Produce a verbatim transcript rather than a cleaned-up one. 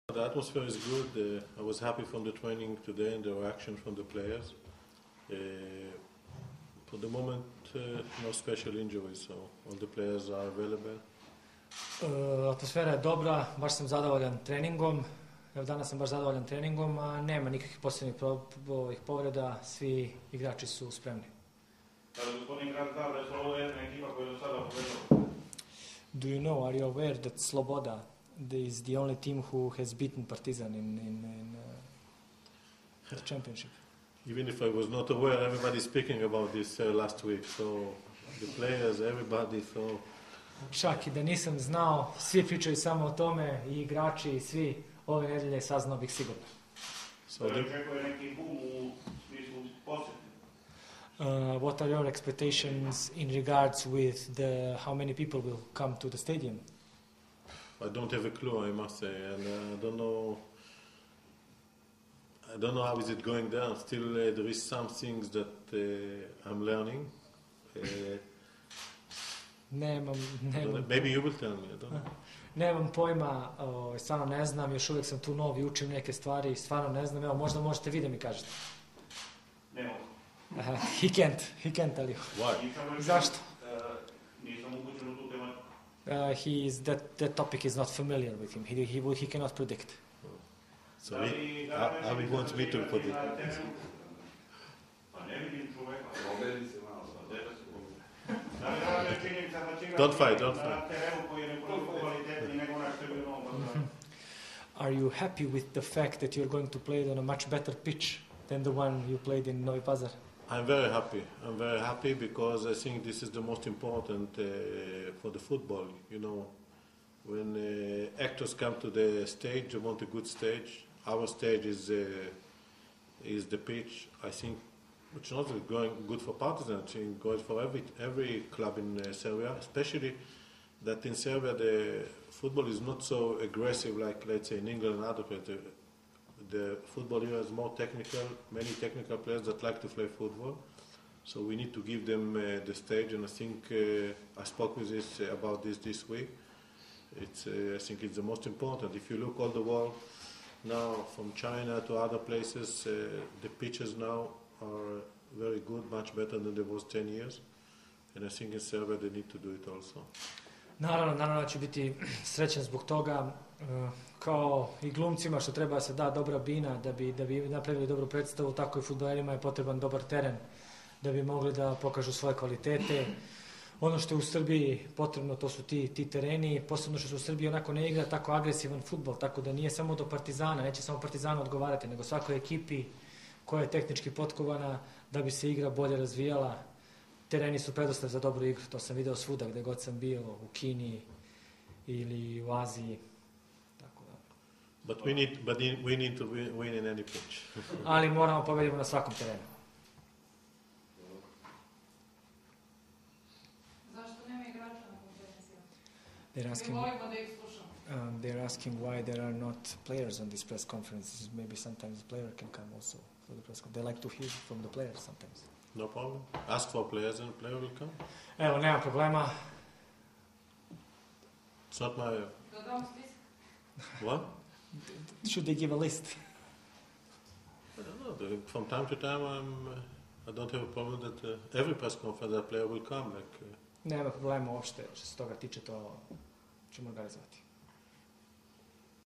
The atmosphere is good. Uh, I was happy from the training today and the reaction from the players. Uh, for the moment, uh, no special injuries, so all the players are available. Uh, atmosfera je dobra, baš sam zadovoljan treningom. Evo, danas sam baš zadovoljan treningom, a nema nikakvih posebnih povreda, svi igrači su spremni. Do you know, are you aware that Sloboda is the only team who has beaten Partizan in, in, in uh, the championship? Even if I was not aware, everybody speaking about this uh, last week, so the players, everybody, so... Čak i da nisam znao, svi pričaju samo o tome, i igrači, i svi. Ove nedelje saznao bih sigurno. So the... Uh, what are your expectations in regards with the how many people will come to the stadium? I don't have a clue, I must say, and uh, I don't know. I don't know how is it going there. Still, uh, there is some things that uh, I'm learning. Uh, nemam, nemam. Maybe you will tell me. I don't know. Nemam pojma, o, stvarno ne znam, još uvijek sam tu nov i učim neke stvari, stvarno ne znam, evo možda možete vi da mi kažete. Ne mogu. Uh, he can't, he can't tell you. Why? Zašto? Nisam upućen u tu tematiku. Uh, he is, that, that topic is not familiar with him, he, he, will, he cannot predict. So he, how he wants me to put it. Pa ne vidim čoveka. Don't fight, don't fight. Are you happy with the fact that you're going to play on a much better pitch than the one you played in Novi Pazar? I'm very happy. I'm very happy because I think this is the most important uh, for the football. You know, when uh, actors come to the stage, they want a good stage. Our stage is uh, is the pitch. I think it's not going good for Partizan. I think it goes for every every club in uh, Serbia, especially that in Serbia the football is not so aggressive like, let's say, in England and other places. The football here is more technical, many technical players that like to play football. So we need to give them uh, the stage, and I think uh, I spoke with this uh, about this this week. It's uh, I think it's the most important. If you look all the world now, from China to other places, uh, the pitches now are very good, much better than there was ten years. And I think in Serbia they need to do it also. Naravno, naravno da ću biti srećan zbog toga, kao i glumcima što treba se da dobra bina da bi, da bi napravili dobru predstavu, tako i fudbalerima je potreban dobar teren da bi mogli da pokažu svoje kvalitete. Ono što je u Srbiji potrebno, to su ti, ti tereni, posebno što se u Srbiji onako ne igra tako agresivan fudbal, tako da nije samo do Partizana, neće samo Partizana odgovarati, nego svakoj ekipi koja je tehnički potkovana da bi se igra bolje razvijala. Tereni su predostav za dobru igru, to sam video svuda gde god sam bio, u Kini ili u Aziji. Tako da. But we need, but in, we need to win, win in any pitch. Ali moramo pobediti na svakom terenu. Zašto nema igrača na konferenciji? They're asking, Mi volimo da ih slušamo. um, they're asking why there are not players on these press conferences. Maybe sometimes the player can come also for the press conference. They like to hear from the players sometimes. No problem. Ask for players and the player will come. Evo, nema problema. It's not my... Da dam spisak. What? Should they give a list? I don't know. From time to time, I'm, uh, I don't have a problem that uh, every press conference that player will come. Like, uh, Nema problema uopšte, što se toga tiče, to ćemo organizovati.